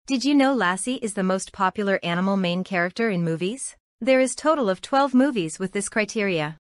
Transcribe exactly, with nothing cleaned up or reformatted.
Did you know Lassie is the most popular animal main character in movies? There is total of twelve movies with this criteria.